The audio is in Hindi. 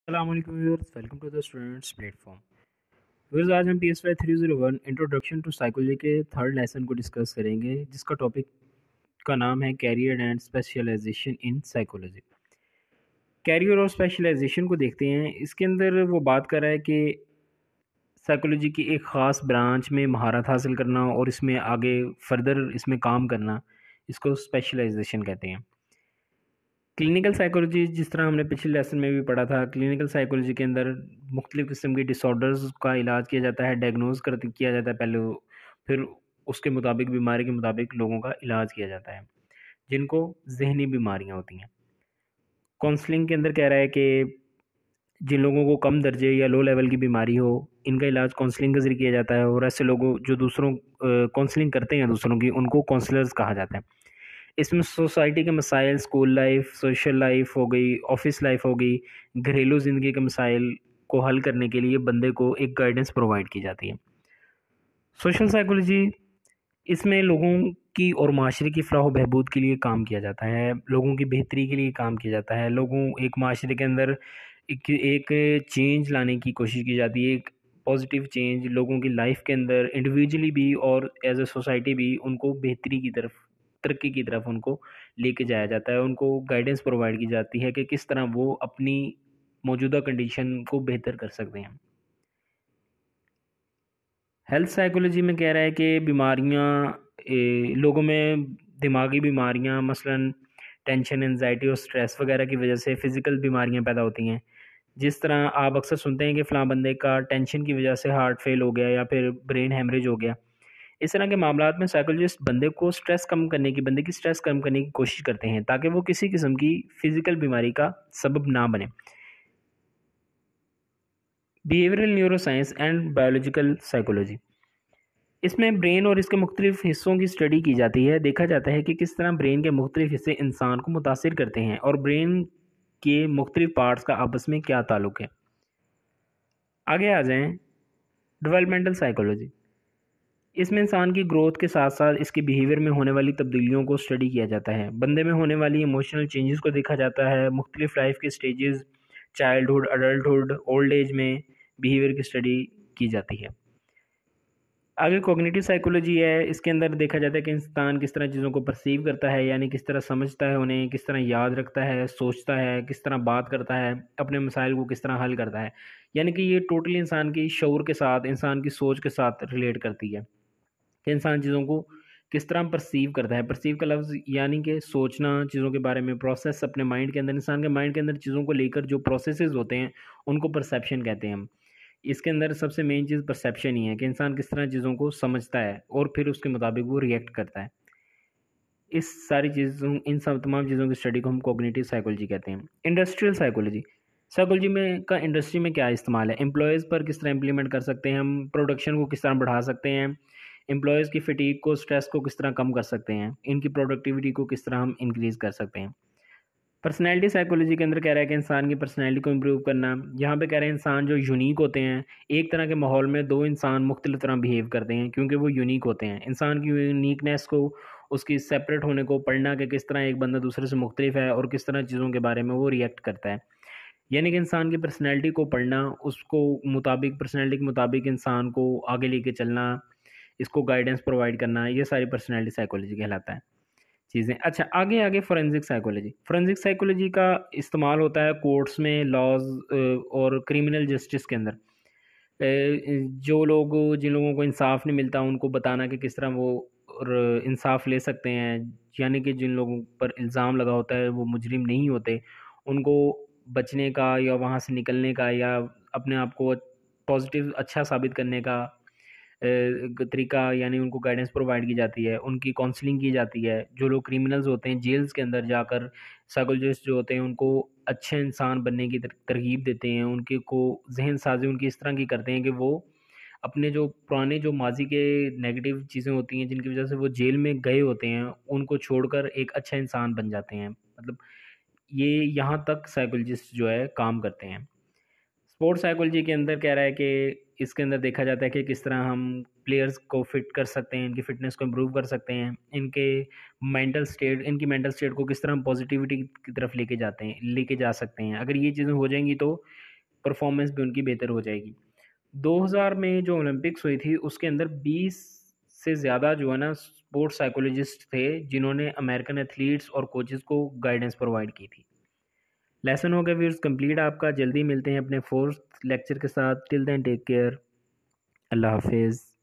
अस्सलामुअलैकुम viewers, welcome to the students platform. Viewers, आज हम PSY 301 इंट्रोडक्शन टू साइकोलॉजी के थर्ड लेसन को डिस्कस करेंगे, जिसका टॉपिक का नाम है career and specialisation in psychology. Career और स्पेशलाइजेशन को देखते हैं। इसके अंदर वो बात कर रहा है कि साइकोलॉजी की एक ख़ास ब्रांच में महारत हासिल करना और इसमें आगे फर्दर इसमें काम करना, इसको स्पेशलाइजेशन कहते हैं। क्लिनिकल साइकोलॉजी, जिस तरह हमने पिछले लेसन में भी पढ़ा था, क्लिनिकल साइकोलॉजी के अंदर मुख्तलिफ़ किस्म के डिसऑर्डर्स का इलाज किया जाता है, डायग्नोज कर किया जाता है पहले फिर उसके मुताबिक बीमारी के मुताबिक लोगों का इलाज किया जाता है, जिनको जहनी बीमारियां होती हैं। काउंसलिंग के अंदर कह रहा है कि जिन लोगों को कम दर्जे या लो लेवल की बीमारी हो, इनका इलाज काउंसलिंग के ज़रिए किया जाता है, और ऐसे लोगों जो दूसरों काउंसलिंग करते हैं दूसरों की, उनको काउंसलर्स कहा जाता है। इसमें सोसाइटी के मसाइल, स्कूल लाइफ, सोशल लाइफ हो गई, ऑफिस लाइफ हो गई, घरेलू ज़िंदगी के मसाइल को हल करने के लिए बंदे को एक गाइडेंस प्रोवाइड की जाती है। सोशल साइकोलॉजी, इसमें लोगों की और माशरे की फ़लाह व बहबूद के लिए काम किया जाता है, लोगों की बेहतरी के लिए काम किया जाता है, लोगों एक माशरे के अंदर एक चेंज लाने की कोशिश की जाती है, एक पॉजिटिव चेंज लोगों की लाइफ के अंदर इंडिविजुअली भी और एज ए सोसाइटी भी उनको बेहतरी की तरफ, तरक्की की तरफ उनको लेके जाया जाता है। उनको गाइडेंस प्रोवाइड की जाती है कि किस तरह वो अपनी मौजूदा कंडीशन को बेहतर कर सकते हैं। हेल्थ साइकोलॉजी में कह रहा है कि बीमारियां, लोगों में दिमागी बीमारियां, मसलन टेंशन, एंजाइटी और स्ट्रेस वगैरह की वजह से फ़िज़िकल बीमारियां पैदा होती हैं। जिस तरह आप अक्सर सुनते हैं कि फ़लाँ बंदे का टेंशन की वजह से हार्ट फेल हो गया या फिर ब्रेन हेमरेज हो गया। इस तरह के मामलात में साइकोलॉजिस्ट बंदे की स्ट्रेस कम करने की कोशिश करते हैं, ताकि वो किसी किस्म की फ़िज़िकल बीमारी का सबब ना बने। Behavioural neuroscience and biological psychology, इसमें ब्रेन और इसके मुख्तलिफ हिस्सों की स्टडी की जाती है। देखा जाता है कि किस तरह ब्रेन के मुख्तलिफ हिस्से इंसान को मुतासिर करते हैं और ब्रेन के मुख्तलिफ पार्ट्स का आपस में क्या ताल्लुक है। आगे आ जाएं, डेवलपमेंटल साइकोलॉजी, इसमें इंसान की ग्रोथ के साथ साथ इसके बिहेवियर में होने वाली तब्दीलियों को स्टडी किया जाता है। बंदे में होने वाली इमोशनल चेंजेस को देखा जाता है, मुख्तलिफ लाइफ के stages, childhood, adulthood, old age में बिहेवियर की स्टडी की जाती है। आगे कॉग्निटिव साइकोलॉजी है। इसके अंदर देखा जाता है कि इंसान किस तरह चीज़ों को परसीव करता है, यानी किस तरह समझता है उन्हें, किस तरह याद रखता है, सोचता है, किस तरह बात करता है, अपने मसाइल को किस तरह हल करता है। यानी कि ये टोटली इंसान की शऊर के साथ, इंसान की सोच के साथ रिलेट करती है कि इंसान चीज़ों को किस तरह परसीव करता है। परसीव का लफ्ज़ यानी कि सोचना, चीज़ों के बारे में प्रोसेस अपने माइंड के अंदर, इंसान के माइंड के अंदर चीज़ों को लेकर जो प्रोसेसेस होते हैं, उनको परसेप्शन कहते हैं हम। इसके अंदर सबसे मेन चीज़ परसेप्शन ही है कि इंसान किस तरह चीज़ों को समझता है और फिर उसके मुताबिक वो रिएक्ट करता है। इस सारी चीज़ों, इन सब तमाम चीज़ों की स्टडी को हम कॉग्निटिव साइकोलॉजी कहते हैं। इंडस्ट्रियल साइकोलॉजी, साइकोलॉजी में का इंडस्ट्री में क्या इस्तेमाल है, एम्प्लॉयज़ पर किस तरह इम्प्लीमेंट कर सकते हैं हम, प्रोडक्शन को किस तरह बढ़ा सकते हैं, एम्प्लॉयज़ की फटीग को, स्ट्रेस को किस तरह कम कर सकते हैं, इनकी प्रोडक्टिविटी को किस तरह हम इंक्रीज़ कर सकते हैं। पर्सनैलिटी साइकोलॉजी के अंदर कह रहा है कि इंसान की पर्सनैलिटी को इम्प्रूव करना। यहाँ पे कह रहे हैं इंसान जो यूनिक होते हैं, एक तरह के माहौल में दो इंसान मुख्तलिफ तरह बिहेव करते हैं क्योंकि वो यूनिक होते हैं। इंसान की यूनिकनेस को, उसकी सेपरेट होने को पढ़ना कि किस तरह एक बंदा दूसरे से मुख्तलिफ है और किस तरह चीज़ों के बारे में वो रिएक्ट करता है। यानी कि इंसान की पर्सनैलिटी को पढ़ना, उसको मुताबिक, पर्सनैलिटी के मुताबिक इंसान को आगे लेके चलना, इसको गाइडेंस प्रोवाइड करना, ये सारी पर्सनैलिटी साइकोलॉजी कहलाता है चीज़ें। अच्छा, आगे आगे फोरेंसिक साइकोलॉजी। फोरेंसिक साइकोलॉजी का इस्तेमाल होता है कोर्ट्स में, लॉज और क्रिमिनल जस्टिस के अंदर। जो लोग, जिन लोगों को इंसाफ नहीं मिलता, उनको बताना कि किस तरह वो और इंसाफ ले सकते हैं। यानी कि जिन लोगों पर इल्ज़ाम लगा होता है वो मुजरिम नहीं होते, उनको बचने का या वहाँ से निकलने का या अपने आप को पॉजिटिव अच्छा साबित करने का तरीका, यानी उनको गाइडेंस प्रोवाइड की जाती है, उनकी काउंसलिंग की जाती है। जो लोग क्रिमिनल्स होते हैं, जेल्स के अंदर जाकर साइकोलॉजिस्ट जो होते हैं उनको अच्छे इंसान बनने की तरगीब देते हैं, उनके को जहन साजी उनकी इस तरह की करते हैं कि वो अपने जो पुराने, जो माजी के नेगेटिव चीज़ें होती हैं जिनकी वजह से वो जेल में गए होते हैं, उनको छोड़कर एक अच्छा इंसान बन जाते हैं। मतलब ये यहाँ तक साइकोलॉजिस्ट जो है काम करते हैं। स्पोर्ट्स साइकोलॉजी के अंदर कह रहा है कि इसके अंदर देखा जाता है कि किस तरह हम प्लेयर्स को फिट कर सकते हैं, इनकी फ़िटनेस को इम्प्रूव कर सकते हैं, इनकी मेंटल स्टेट को किस तरह हम पॉजिटिविटी की तरफ लेके जा सकते हैं। अगर ये चीज़ें हो जाएंगी तो परफॉर्मेंस भी उनकी बेहतर हो जाएगी। 2000 में जो ओलंपिक्स हुई थी उसके अंदर 20 से ज़्यादा जो है ना स्पोर्ट्स साइकोलॉजिस्ट थे जिन्होंने अमेरिकन एथलीट्स और कोचेज़ को गाइडेंस प्रोवाइड की थी। लेसन हो गया व्यूअर्स कंप्लीट आपका। जल्दी मिलते हैं अपने फोर्थ लेक्चर के साथ। Till then take care. अल्लाह हाफिज़।